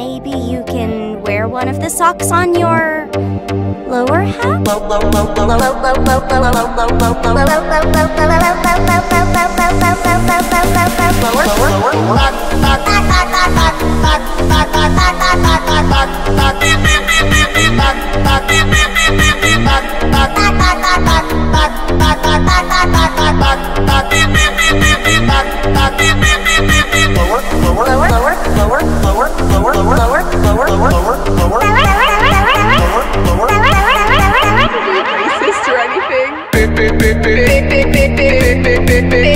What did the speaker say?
maybe you can wear one of the socks on your lower half? Sister, anything?